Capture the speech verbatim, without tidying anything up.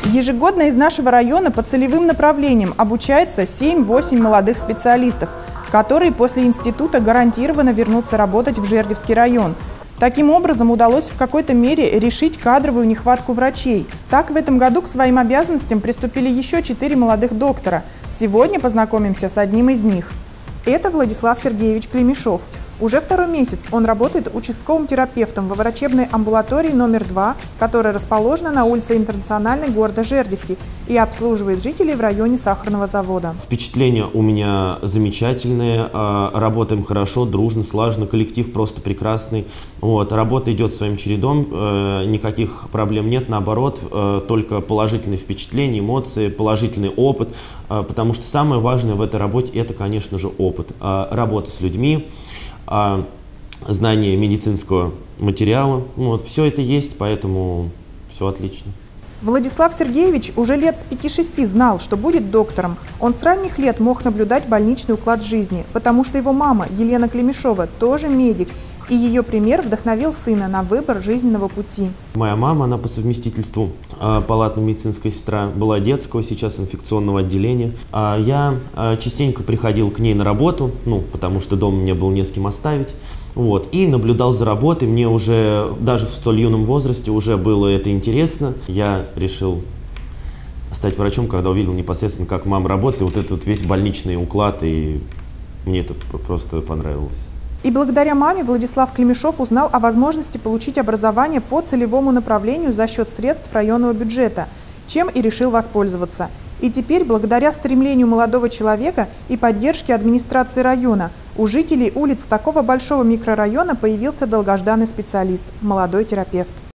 Ежегодно из нашего района по целевым направлениям обучается семь-восемь молодых специалистов, которые после института гарантированно вернутся работать в Жердевский район. Таким образом, удалось в какой-то мере решить кадровую нехватку врачей. Так, в этом году к своим обязанностям приступили еще четыре молодых доктора. Сегодня познакомимся с одним из них. Это Владислав Сергеевич Клемешов. Уже второй месяц он работает участковым терапевтом во врачебной амбулатории номер два, которая расположена на улице Интернациональной города Жердевки и обслуживает жителей в районе сахарного завода. Впечатления у меня замечательные, работаем хорошо, дружно, слаженно, коллектив просто прекрасный. Вот, работа идет своим чередом, никаких проблем нет, наоборот, только положительные впечатления, эмоции, положительный опыт, потому что самое важное в этой работе – это, конечно же, опыт, работа с людьми, знание медицинского материала. Вот, все это есть, поэтому все отлично. Владислав Сергеевич уже лет с пяти-шести знал, что будет доктором. Он с ранних лет мог наблюдать больничный уклад жизни, потому что его мама, Елена Клемешова, тоже медик. И ее пример вдохновил сына на выбор жизненного пути. Моя мама, она по совместительству э, палатная медицинская сестра, была детского, сейчас инфекционного отделения. А я э, частенько приходил к ней на работу, ну, потому что дома мне было не с кем оставить. Вот, и наблюдал за работой. Мне уже, даже в столь юном возрасте, уже было это интересно. Я решил стать врачом, когда увидел непосредственно, как мама работает, и вот этот вот весь больничный уклад, и мне это просто понравилось. И благодаря маме Владислав Клемешов узнал о возможности получить образование по целевому направлению за счет средств районного бюджета, чем и решил воспользоваться. И теперь, благодаря стремлению молодого человека и поддержке администрации района, у жителей улиц такого большого микрорайона появился долгожданный специалист – молодой терапевт.